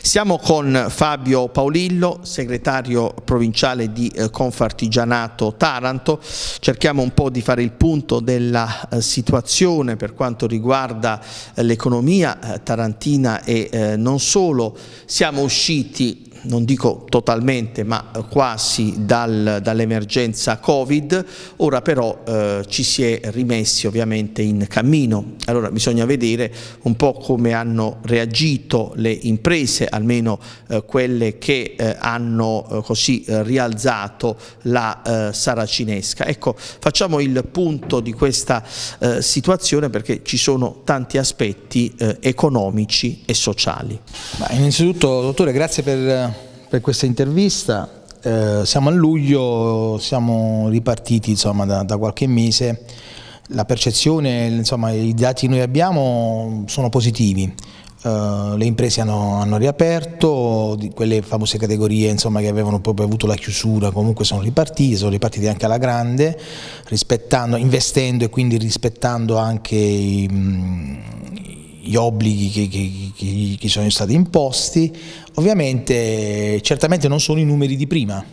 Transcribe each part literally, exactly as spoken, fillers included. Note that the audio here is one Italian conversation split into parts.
Siamo con Fabio Paolillo, segretario provinciale di eh, Confartigianato Taranto. Cerchiamo un po' di fare il punto della eh, situazione per quanto riguarda eh, l'economia eh, tarantina e eh, non solo. Siamo usciti, non dico totalmente, ma quasi dal, dall'emergenza Covid, ora però eh, ci si è rimessi ovviamente in cammino. Allora bisogna vedere un po' come hanno reagito le imprese, almeno eh, quelle che eh, hanno eh, così eh, rialzato la eh, saracinesca. Ecco, facciamo il punto di questa eh, situazione perché ci sono tanti aspetti eh, economici e sociali. Ma innanzitutto, dottore, grazie per per questa intervista. Eh, siamo a luglio, siamo ripartiti insomma, da, da qualche mese. La percezione, insomma, i dati che noi abbiamo sono positivi. Uh, le imprese hanno, hanno riaperto, di quelle famose categorie insomma, che avevano proprio avuto la chiusura comunque sono ripartite, sono ripartite anche alla grande, rispettando, investendo e quindi rispettando anche i, gli obblighi che, che, che, che sono stati imposti. Ovviamente certamente non sono i numeri di prima.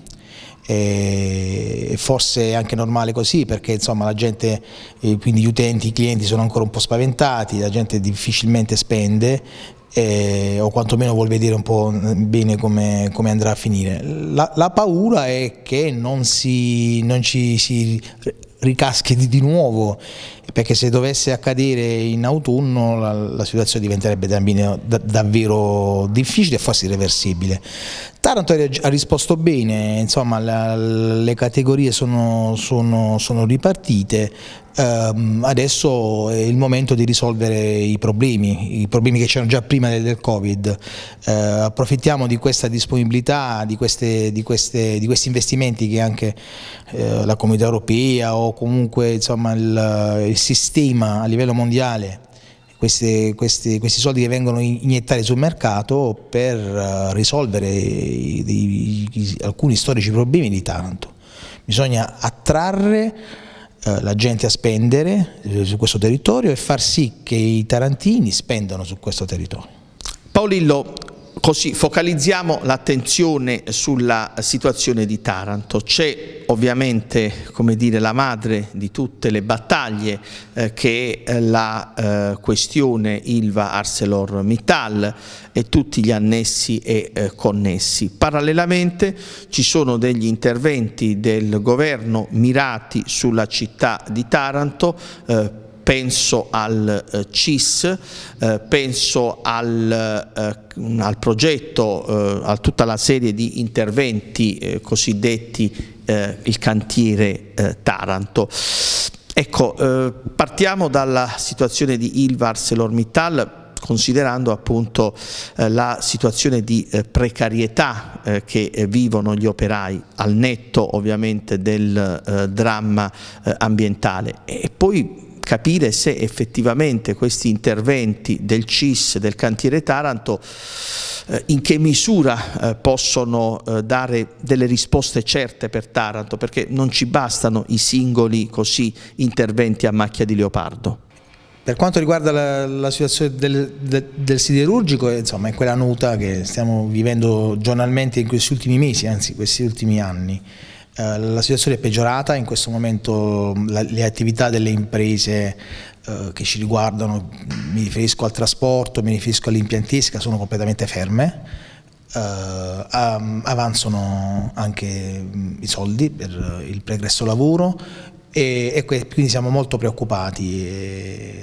E forse è anche normale così, perché insomma la gente, quindi gli utenti, i clienti sono ancora un po' spaventati, la gente difficilmente spende eh, o quantomeno vuol vedere un po' bene come, come andrà a finire. La, la paura è che non, si, non ci si ricaschi di, di nuovo, perché se dovesse accadere in autunno la, la situazione diventerebbe davvero, davvero difficile e forse irreversibile. Taranto ha risposto bene, insomma la, le categorie sono, sono, sono ripartite, ehm, adesso è il momento di risolvere i problemi, i problemi che c'erano già prima del, del Covid. Eh, approfittiamo di questa disponibilità, di, queste, di, queste, di questi investimenti che anche eh, la Comunità Europea o comunque insomma, il, il sistema a livello mondiale, Questi, questi, questi soldi che vengono iniettati sul mercato per uh, risolvere i, i, i, alcuni storici problemi di Taranto. Bisogna attrarre uh, la gente a spendere eh, su questo territorio e far sì che i tarantini spendano su questo territorio. Paolillo, così focalizziamo l'attenzione sulla situazione di Taranto. C'è ovviamente, come dire, la madre di tutte le battaglie eh, che è la eh, questione Ilva ArcelorMittal e tutti gli annessi e eh, connessi. Parallelamente ci sono degli interventi del governo mirati sulla città di Taranto, eh, penso al eh, C I S, eh, penso al, eh, al progetto, eh, a tutta la serie di interventi eh, cosiddetti eh, il cantiere eh, Taranto. Ecco, eh, partiamo dalla situazione di Ilva ArcelorMittal, considerando appunto eh, la situazione di eh, precarietà eh, che eh, vivono gli operai, al netto ovviamente del eh, dramma eh, ambientale, e poi capire se effettivamente questi interventi del C I S, del cantiere Taranto, eh, in che misura eh, possono eh, dare delle risposte certe per Taranto, perché non ci bastano i singoli così interventi a macchia di leopardo. Per quanto riguarda la, la situazione del, del, del siderurgico, eh, insomma, è quella nota che stiamo vivendo giornalmente in questi ultimi mesi, anzi questi ultimi anni. Uh, la situazione è peggiorata, in questo momento la, le attività delle imprese uh, che ci riguardano, mi riferisco al trasporto, mi riferisco all'impiantistica, sono completamente ferme, uh, um, avanzano anche um, i soldi per uh, il pregresso lavoro e, e quindi siamo molto preoccupati. E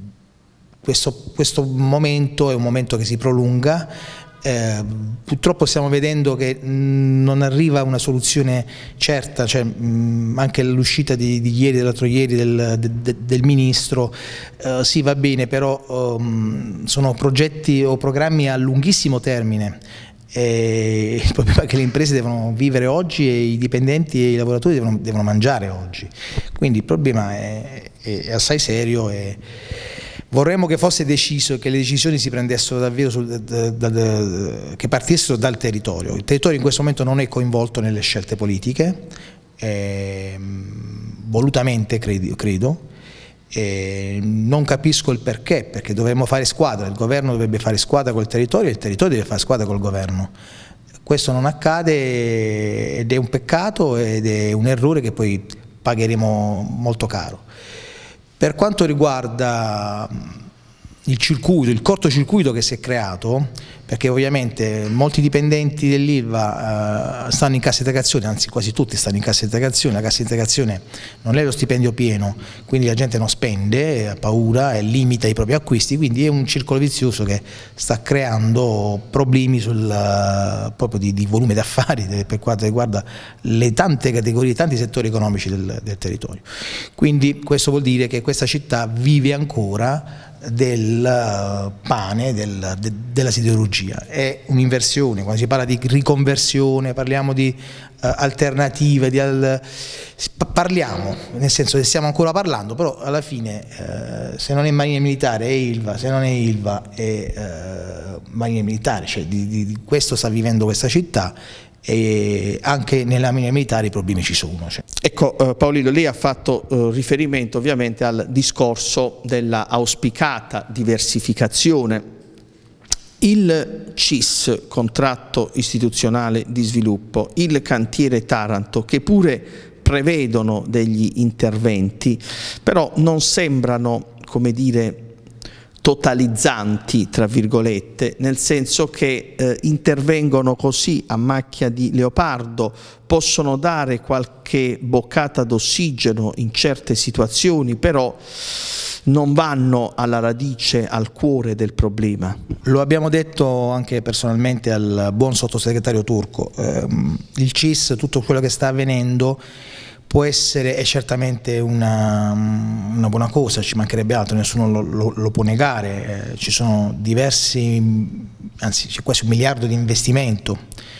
questo, questo momento è un momento che si prolunga. Eh, purtroppo stiamo vedendo che mh, non arriva una soluzione certa, cioè, mh, anche l'uscita di, di ieri, dell'altro ieri del, de, de, del ministro, eh, sì va bene, però um, sono progetti o programmi a lunghissimo termine. E il problema è che le imprese devono vivere oggi e i dipendenti e i lavoratori devono, devono mangiare oggi, quindi il problema è, è, è assai serio e vorremmo che fosse deciso, che le decisioni si prendessero davvero, sul, da, da, da, che partissero dal territorio. Il territorio in questo momento non è coinvolto nelle scelte politiche, eh, volutamente credo, credo E non capisco il perché, perché dovremmo fare squadra, il governo dovrebbe fare squadra col territorio e il territorio deve fare squadra col governo. Questo non accade ed è un peccato ed è un errore che poi pagheremo molto caro. Per quanto riguarda il circuito, il cortocircuito che si è creato, perché ovviamente molti dipendenti dell'Ilva eh, stanno in cassa integrazione, anzi quasi tutti stanno in cassa integrazione, la cassa integrazione non è lo stipendio pieno, quindi la gente non spende, ha paura e limita i propri acquisti, quindi è un circolo vizioso che sta creando problemi sul, uh, proprio di, di volume d'affari per quanto riguarda le tante categorie, tanti settori economici del, del territorio. Quindi questo vuol dire che questa città vive ancora del pane, del, de, della siderurgia. È un'inversione, quando si parla di riconversione, parliamo di uh, alternative, di al, parliamo, nel senso che stiamo ancora parlando, però alla fine uh, se non è Marina Militare è Ilva, se non è Ilva è uh, Marina Militare, cioè di, di, di questo sta vivendo questa città. E anche nella Marina Militare i problemi ci sono. Cioè. Ecco eh, Paolillo, lei ha fatto eh, riferimento ovviamente al discorso della auspicata diversificazione. Il C I S, contratto istituzionale di sviluppo, il cantiere Taranto, che pure prevedono degli interventi, però non sembrano, come dire, totalizzanti, tra virgolette, nel senso che eh, intervengono così a macchia di leopardo, possono dare qualche boccata d'ossigeno in certe situazioni, però non vanno alla radice, al cuore del problema. Lo abbiamo detto anche personalmente al buon sottosegretario Turco, eh, il C I S, tutto quello che sta avvenendo può essere, è certamente una, una buona cosa, ci mancherebbe altro, nessuno lo, lo, lo può negare, eh, ci sono diversi, anzi c'è quasi un miliardo di investimento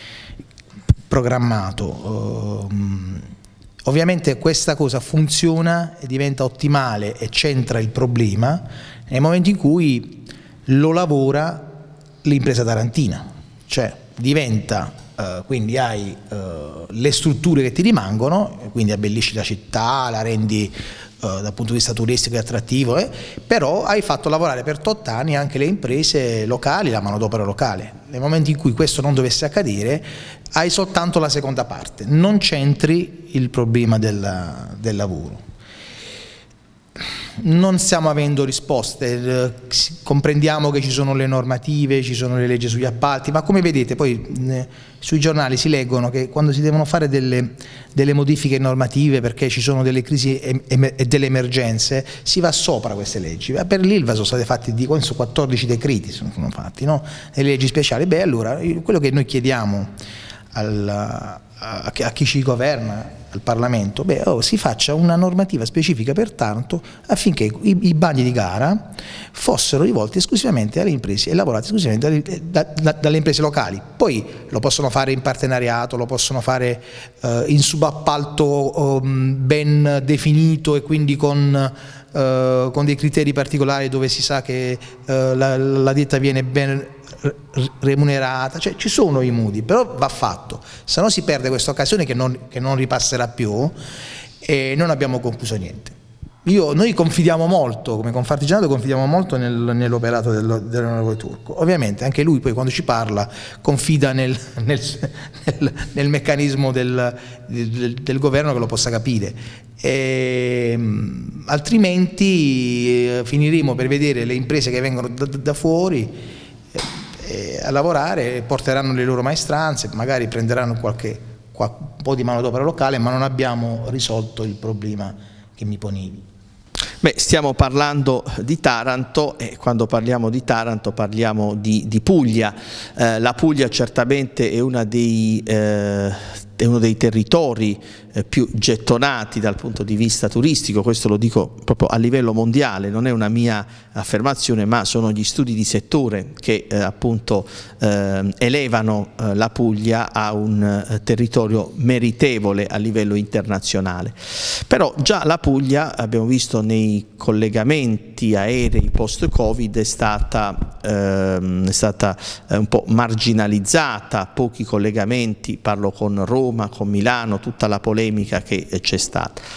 programmato, uh, ovviamente questa cosa funziona e diventa ottimale e centra il problema nel momento in cui lo lavora l'impresa tarantina, cioè diventa Uh, quindi hai uh, le strutture che ti rimangono, quindi abbellisci la città, la rendi uh, dal punto di vista turistico e attrattivo, eh? Però hai fatto lavorare per tot anni anche le imprese locali, la manodopera locale. Nel momento in cui questo non dovesse accadere hai soltanto la seconda parte, non centri il problema del, del lavoro. Non stiamo avendo risposte, comprendiamo che ci sono le normative, ci sono le leggi sugli appalti, ma come vedete poi eh, sui giornali si leggono che quando si devono fare delle, delle modifiche normative perché ci sono delle crisi e, e delle emergenze, si va sopra queste leggi. Per l'Ilva sono stati fatti di quattordici decreti, sono fatti, no? Le leggi speciali. Beh, allora quello che noi chiediamo al, a, a chi ci governa, al Parlamento, beh, oh, si faccia una normativa specifica per Taranto affinché i, i bandi di gara fossero rivolti esclusivamente alle imprese e lavorati esclusivamente da, da, dalle imprese locali. Poi lo possono fare in partenariato, lo possono fare eh, in subappalto um, ben definito e quindi con, eh, con dei criteri particolari dove si sa che eh, la, la ditta viene ben remunerata, cioè ci sono i modi, però va fatto, se no si perde questa occasione che non, che non ripasserà più e non abbiamo concluso niente. Io, noi confidiamo molto, come Confartigianato confidiamo molto nel, nell'operato del, dell'onorevole Turco, ovviamente anche lui poi quando ci parla confida nel, nel, nel, nel meccanismo del, del, del governo che lo possa capire, e, altrimenti eh, finiremo per vedere le imprese che vengono da, da fuori a lavorare, porteranno le loro maestranze, magari prenderanno qualche, qualche un po' di manodopera locale, ma non abbiamo risolto il problema che mi ponevi. Beh, stiamo parlando di Taranto e quando parliamo di Taranto parliamo di, di Puglia. Eh, la Puglia certamente è, una dei, eh, è uno dei territori eh, più gettonati dal punto di vista turistico, questo lo dico proprio a livello mondiale, non è una mia affermazione, ma sono gli studi di settore che eh, appunto eh, elevano eh, la Puglia a un eh, territorio meritevole a livello internazionale. Però già la Puglia, abbiamo visto nei collegamenti aerei post-Covid, è stata, ehm, è stata eh, un po' marginalizzata, pochi collegamenti, parlo con Roma, con Milano, tutta la polemica che c'è stata.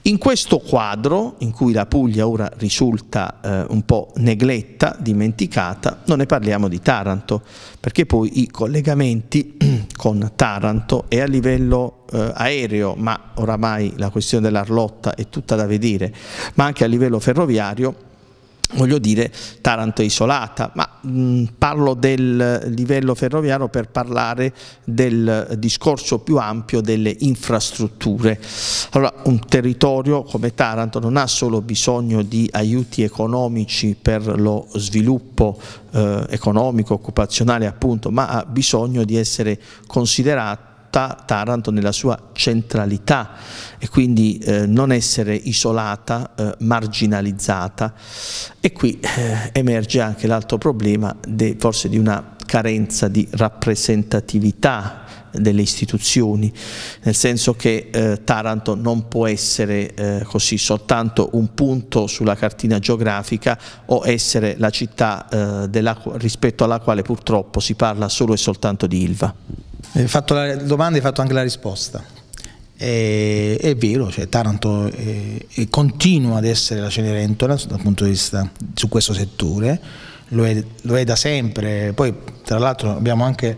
In questo quadro, in cui la Puglia ora risulta eh, un po' negletta, dimenticata, non ne parliamo di Taranto, perché poi i collegamenti con Taranto e a livello eh, aereo, ma oramai la questione dell'Arlotta è tutta da vedere, ma anche a livello ferroviario, voglio dire, Taranto è isolata, ma mh, parlo del livello ferroviario per parlare del discorso più ampio delle infrastrutture. Allora, un territorio come Taranto non ha solo bisogno di aiuti economici per lo sviluppo eh, economico, occupazionale appunto, ma ha bisogno di essere considerato Taranto nella sua centralità e quindi eh, non essere isolata, eh, marginalizzata, e qui eh, emerge anche l'altro problema de, forse di una carenza di rappresentatività delle istituzioni, nel senso che eh, Taranto non può essere eh, così soltanto un punto sulla cartina geografica o essere la città eh, della, rispetto alla quale purtroppo si parla solo e soltanto di Ilva. Hai fatto la domanda e hai fatto anche la risposta. È, è vero, cioè Taranto è, è, continua ad essere la Cenerentola dal punto di vista su questo settore, lo è, lo è da sempre. Poi tra l'altro abbiamo anche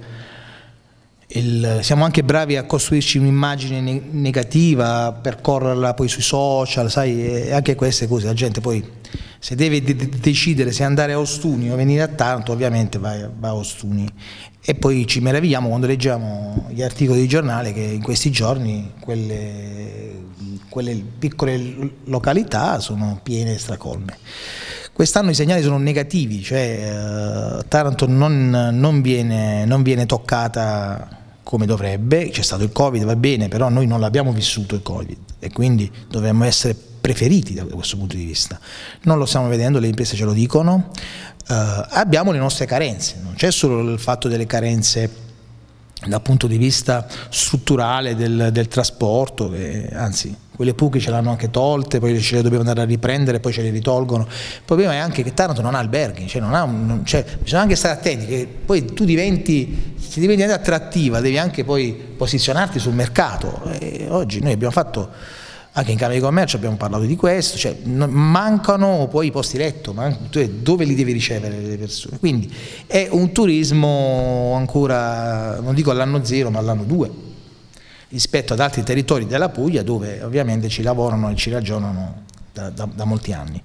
il, siamo anche bravi a costruirci un'immagine ne negativa, a percorrerla poi sui social, sai, e anche queste cose. La gente poi se deve de decidere se andare a Ostuni o venire a Taranto, ovviamente va, va a Ostuni. E poi ci meravigliamo quando leggiamo gli articoli di giornale che in questi giorni quelle, quelle piccole località sono piene e stracolme. Quest'anno i segnali sono negativi, cioè eh, Taranto non, non, viene, non viene toccata come dovrebbe. C'è stato il Covid, va bene, però noi non l'abbiamo vissuto il Covid e quindi dovremmo essere preferiti da questo punto di vista. Non lo stiamo vedendo, le imprese ce lo dicono. Uh, abbiamo le nostre carenze, non c'è solo il fatto delle carenze dal punto di vista strutturale del, del trasporto, che, anzi quelle puche ce l'hanno anche tolte, poi ce le dobbiamo andare a riprendere, poi ce le ritolgono. Il problema è anche che Taranto non ha alberghi, cioè non ha un, non, cioè, bisogna anche stare attenti che poi tu diventi, se diventi attrattiva devi anche poi posizionarti sul mercato. E oggi noi abbiamo fatto, anche in Camera di Commercio abbiamo parlato di questo, cioè mancano poi i posti letto, dove li devi ricevere le persone? Quindi è un turismo ancora, non dico all'anno zero, ma all'anno due, rispetto ad altri territori della Puglia dove ovviamente ci lavorano e ci ragionano da, da, da molti anni.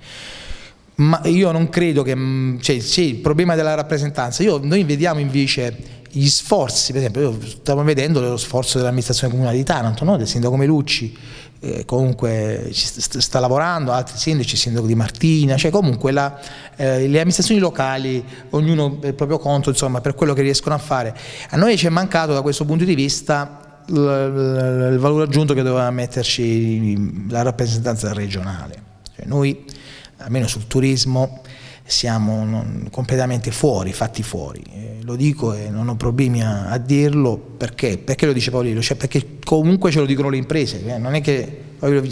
Ma io non credo che, cioè, c'è il problema della rappresentanza. Io, noi vediamo invece gli sforzi, per esempio, io stavo vedendo lo sforzo dell'amministrazione comunale di Taranto, no? Del sindaco Melucci, eh, comunque ci st sta lavorando, altri sindaci, il sindaco Di Martina, cioè comunque la, eh, le amministrazioni locali, ognuno per il proprio conto, insomma, per quello che riescono a fare. A noi ci è mancato da questo punto di vista il, il, il valore aggiunto che doveva metterci la rappresentanza regionale. Cioè noi, almeno sul turismo, siamo non, completamente fuori, fatti fuori, eh, lo dico e non ho problemi a, a dirlo. Perché? Perché lo dice Paolillo? Cioè perché comunque ce lo dicono le imprese, eh? Non è che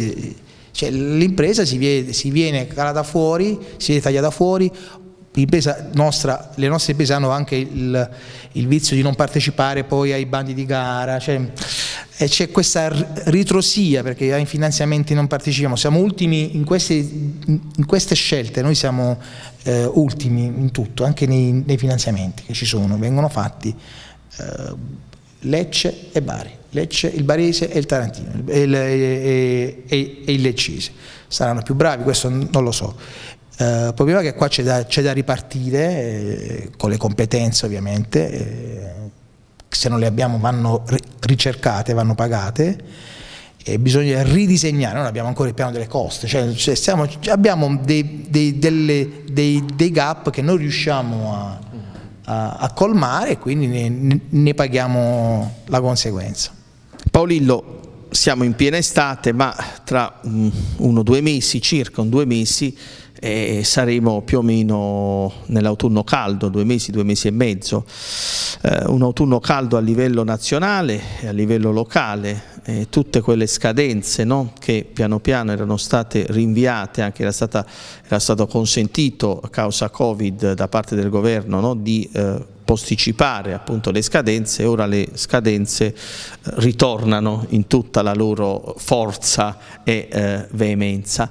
cioè, l'impresa si viene, si viene calata fuori, si viene tagliata fuori. L'impresa nostra, le nostre imprese hanno anche il, il vizio di non partecipare poi ai bandi di gara, cioè, e c'è questa ritrosia perché ai finanziamenti non partecipiamo, siamo ultimi in queste, in queste scelte, noi siamo eh, ultimi in tutto, anche nei, nei finanziamenti che ci sono, vengono fatti eh, Lecce e Bari, Lecce, il barese e il tarantino e il, e, e, e il leccese, saranno più bravi, questo non lo so. Uh, il problema è che qua c'è da, da ripartire eh, con le competenze ovviamente, eh, se non le abbiamo vanno ricercate, vanno pagate e bisogna ridisegnare. Non abbiamo ancora il piano delle coste, cioè, cioè stiamo, abbiamo dei, dei, delle, dei, dei gap che non riusciamo a, a, a colmare e quindi ne, ne paghiamo la conseguenza. Paolillo, siamo in piena estate, ma tra um, uno o due mesi, circa un due mesi, e saremo più o meno nell'autunno caldo, due mesi, due mesi e mezzo, eh, un autunno caldo a livello nazionale e a livello locale, eh, tutte quelle scadenze, no, che piano piano erano state rinviate, anche era, stata, era stato consentito a causa Covid da parte del governo, no, di eh, posticipare appunto le scadenze, ora le scadenze ritornano in tutta la loro forza e eh, veemenza.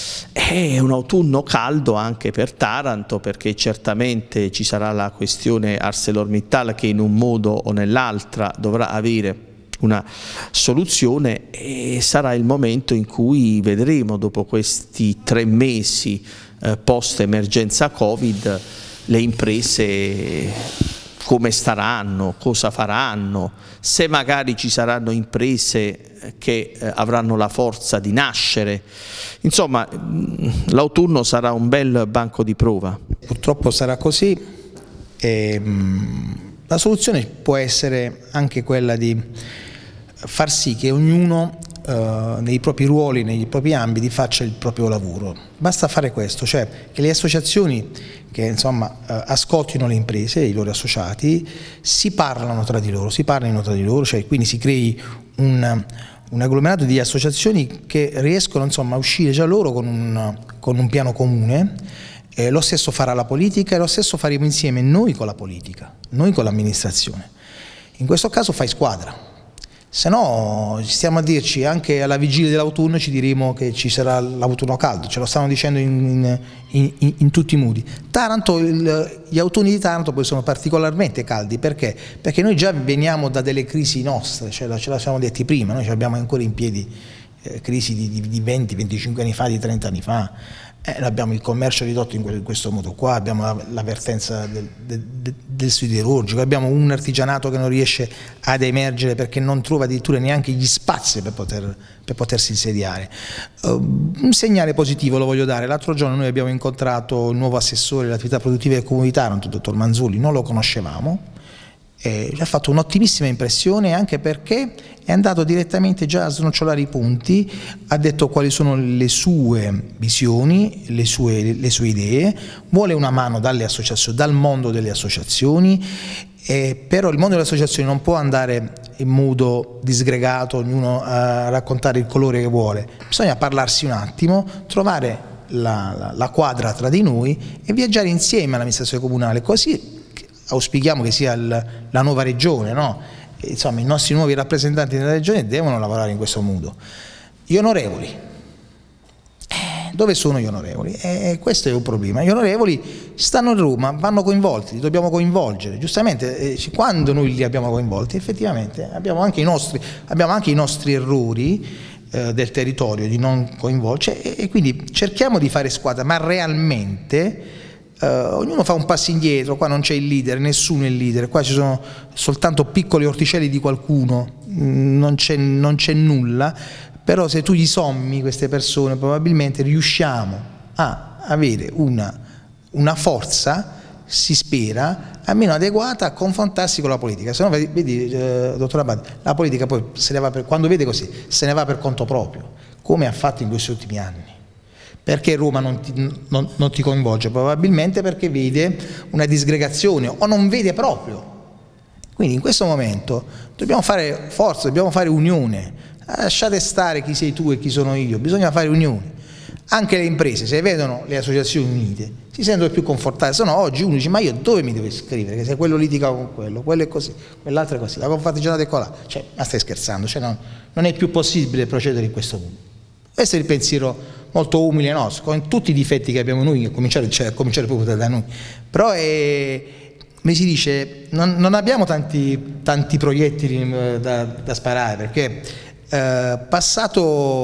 È un autunno caldo anche per Taranto, perché certamente ci sarà la questione ArcelorMittal che in un modo o nell'altra dovrà avere una soluzione, e sarà il momento in cui vedremo, dopo questi tre mesi eh, post emergenza Covid, le imprese come staranno, cosa faranno, se magari ci saranno imprese che eh, avranno la forza di nascere. Insomma, l'autunno sarà un bel banco di prova. Purtroppo sarà così. E, mh, la soluzione può essere anche quella di far sì che ognuno eh, nei propri ruoli, nei propri ambiti faccia il proprio lavoro. Basta fare questo, cioè che le associazioni che insomma eh, ascoltino le imprese, i loro associati, si parlano tra di loro, si parlino tra di loro, cioè quindi si crei un, un agglomerato di associazioni che riescono insomma a uscire già loro con un, con un piano comune. Eh, lo stesso farà la politica e lo stesso faremo insieme noi con la politica, noi con l'amministrazione. In questo caso fai squadra. Se no stiamo a dirci, anche alla vigilia dell'autunno ci diremo che ci sarà l'autunno caldo, ce lo stanno dicendo in, in, in, in tutti i modi. Taranto, il, gli autunni di Taranto poi sono particolarmente caldi, perché? Perché noi già veniamo da delle crisi nostre, cioè ce la siamo detti prima, noi abbiamo ancora in piedi eh, crisi di, di venti venticinque anni fa, di trenta anni fa. Eh, abbiamo il commercio ridotto in questo modo qua, abbiamo la, la vertenza del, del, del siderurgico, abbiamo un artigianato che non riesce ad emergere perché non trova addirittura neanche gli spazi per, poter, per potersi insediare. Uh, un segnale positivo lo voglio dare: l'altro giorno noi abbiamo incontrato il nuovo assessore delle attività produttive del Comune di Taranto, il dottor Manzulli, non lo conoscevamo. Eh, ci ha fatto un'ottimissima impressione, anche perché è andato direttamente già a snocciolare i punti, ha detto quali sono le sue visioni, le sue, le sue idee, vuole una mano dalle associazioni, dal mondo delle associazioni, eh, però il mondo delle associazioni non può andare in modo disgregato, ognuno a raccontare il colore che vuole, bisogna parlarsi un attimo, trovare la, la, la quadra tra di noi e viaggiare insieme all'amministrazione comunale, così auspichiamo che sia il, la nuova regione, no? E, insomma, i nostri nuovi rappresentanti della regione devono lavorare in questo modo. Gli onorevoli, eh, dove sono gli onorevoli? Eh, questo è un problema. Gli onorevoli stanno a Roma, vanno coinvolti, li dobbiamo coinvolgere. Giustamente, eh, quando noi li abbiamo coinvolti, effettivamente abbiamo anche i nostri, abbiamo anche i nostri errori eh, del territorio di non coinvolgere, e, e quindi cerchiamo di fare squadra, ma realmente Uh, ognuno fa un passo indietro. Qua non c'è il leader, nessuno è il leader, qua ci sono soltanto piccoli orticelli di qualcuno, non c'è non c'è nulla, però se tu gli sommi queste persone probabilmente riusciamo a avere una, una forza, si spera, almeno adeguata a confrontarsi con la politica. Se no, vedi, eh, dottor Abate, la politica poi se ne va per, quando vede così, se ne va per conto proprio, come ha fatto in questi ultimi anni. Perché Roma non ti, non, non ti coinvolge? Probabilmente perché vede una disgregazione o non vede proprio. Quindi in questo momento dobbiamo fare forza, dobbiamo fare unione. Lasciate stare chi sei tu e chi sono io, bisogna fare unione. Anche le imprese, se vedono le associazioni unite, si sentono più confortate. Se no oggi uno dice: ma io dove mi devo iscrivere? Che se quello litiga con quello, quello è così, quell'altro è così, la confartigianata è qua. Cioè, ma stai scherzando? Cioè, no, non è più possibile procedere in questo modo. Questo è il pensiero molto umile nostro, con tutti i difetti che abbiamo noi, a cominciare, cioè, a cominciare proprio da noi. Però è, come si dice, non, non abbiamo tanti, tanti proiettili da, da sparare, perché eh, passato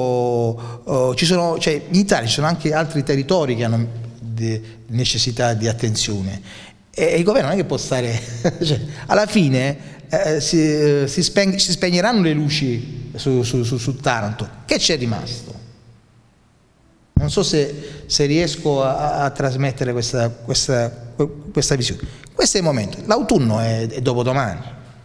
oh, ci sono, cioè, in Italia ci sono anche altri territori che hanno de, necessità di attenzione, e il governo non è che può stare cioè, alla fine eh, si, si, speng, si spegneranno le luci su, su, su, su Taranto. Che c'è rimasto? Non so se, se riesco a, a trasmettere questa, questa, questa visione. Questo è il momento, l'autunno è, è dopodomani.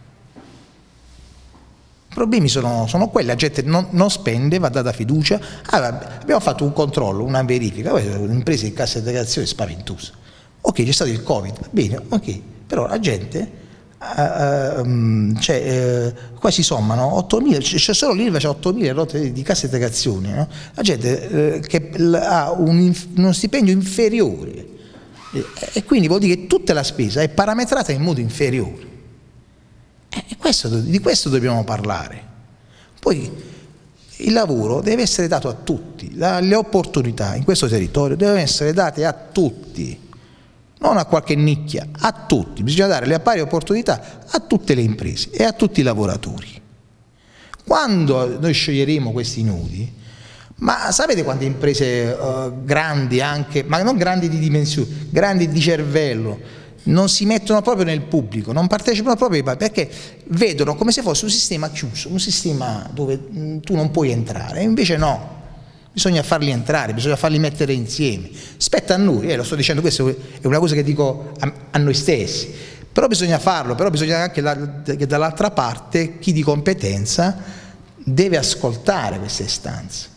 I problemi sono, sono quelli, la gente non, non spende, va data fiducia. Ah, abbiamo fatto un controllo, una verifica, un'impresa di cassa integrazione spaventosa. Ok, c'è stato il Covid, va bene, ok, però la gente... Uh, um, cioè, uh, qua si sommano ottomila, c'è solo l'I L V A, c'è ottomila rotte di cassa integrazione, no? La gente uh, che ha un, uno stipendio inferiore e quindi vuol dire che tutta la spesa è parametrata in modo inferiore. E questo, di questo dobbiamo parlare. Poi il lavoro deve essere dato a tutti, le opportunità in questo territorio devono essere date a tutti, non a qualche nicchia, a tutti. Bisogna dare le pari opportunità a tutte le imprese e a tutti i lavoratori. Quando noi scioglieremo questi nodi, ma sapete quante imprese uh, grandi anche, ma non grandi di dimensioni, grandi di cervello, non si mettono proprio nel pubblico, non partecipano proprio ai, perché vedono come se fosse un sistema chiuso, un sistema dove mh, tu non puoi entrare, e invece no, bisogna farli entrare, bisogna farli mettere insieme. Spetta a noi, eh, lo sto dicendo, questa è una cosa che dico a, a noi stessi, però bisogna farlo, però bisogna anche la, che dall'altra parte chi di competenza deve ascoltare queste istanze.